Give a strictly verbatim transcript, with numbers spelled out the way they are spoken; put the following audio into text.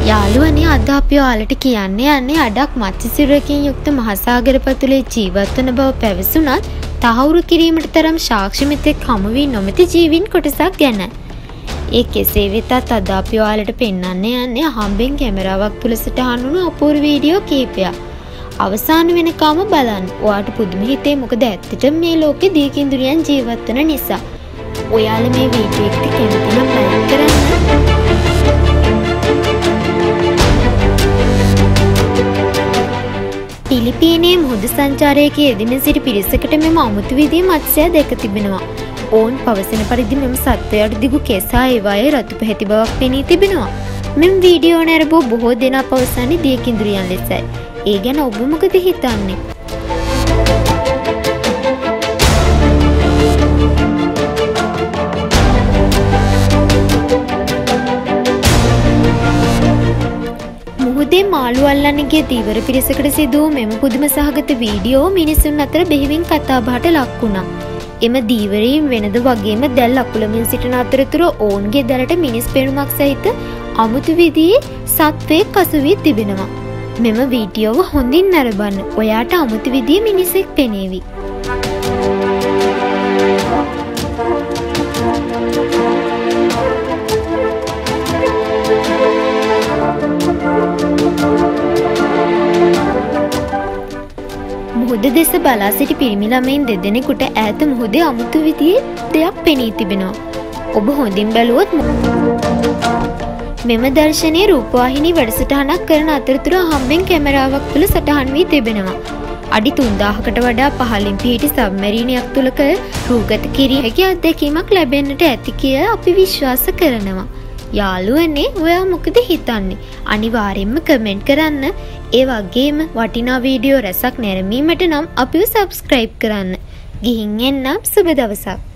යාළුවනේ අද අපි ඔයාලට කියන්න යන්නේ අඩක් මත්ස්‍යසිරුරකින් යුක්ත මහසාගර පතුලේ ජීවත් වන බව පැවසුණත් තහවුරු කිරීමට තරම් සාක්ෂි මෙතෙක් හමු වී නොමැති ජීවීන් කොටසක් ගැන. ඒ කෙසේ වෙතත් අද අපි ඔයාලට පෙන්වන්න යන්නේ අහම්බෙන් කැමරාවක් තුල සටහන් වුණු අපූර්ව වීඩියෝ කිහිපයක්. අවසාන වෙනකම බලන්න. ඔයාට පුදුම හිතේ මොකද ඇත්තටම මේ ලෝකේ දීකින්දුරියන් ජීවත් වෙන නිසා. ඔයාලා මේ වීඩියෝ එකට කැමති නම් ලයික් කරන්න. පිලිපීනයේ මුහුදු සංචාරයක යෙදෙන සිටි පිරිසකට මෙම අමුතු විදිහේ මත්ස්‍ය දැක තිබෙනවා. ඔවුන් පවසන පරිදි මෙම සත්වයාට දිගු කෙසා ඒවායේ රතු පැහැති බවක් පෙනී තිබෙනවා. මෙම වීඩියෝ නැරඹූ බොහෝ දෙනා පවසන්නේ දීකින්දුරියන් ලෙසයි. ඒ ගැන ඔබ මොකද හිතන්නේ? මුහුදේ මාළු අල්ලන්න ගිය දීවර පිරිසකට සිදු වූ මෙම පුදුම සහගත වීඩියෝ මිනිසුන් අතර බෙහෙවින් කතාබහට ලක් වුණා. එම දීවරීන් වෙනද වගේම දැල් අකුලමින් සිටින අතරතුර ඔවුන්ගේ දැලට මිනිස් පෙනුමක් සහිත අමුතු විදිහේ සත්වයෙක් අසු වී තිබෙනවා. මෙම වීඩියෝව හොඳින් නරඹන්න. ඔයාට අමුතු විදිහේ මිනිසෙක් පෙනේවි. මුහුද දෙස බලා සිටි පිරිමි ළමයින් දෙදෙනෙකුට ඈත මුහුදේ අමුතු විදිහේ දෙයක් පෙනී තිබෙනවා. ඔබ හොඳින් බැලුවොත් මෙම දර්ශනයේ රූපවාහිනී වැඩසටහනක් කරන අතරතුර අහම්බෙන් කැමරාවක් තුල සටහන් වී තිබෙනවා. අඩි තුන්දාහකට වඩා පහළින් පිහිටි සබ්මැරිනයක් තුල කළ රූගත කිරීමේ අත්දැකීමක් ලැබෙන්නට ඇති කියලා අපි විශ්වාස කරනවා. යාළුවනේ ඔයා මොකද හිතන්නේ? අනිවාර්යෙන්ම කමෙන්ට් කරන්න. ඒ වගේම වටිනා වීඩියෝ රැසක් නැරඹීමට නම් අපිව සබ්ස්ක්‍රයිබ් කරන්න. ගිහින් එන්නම්. සුබ දවසක්.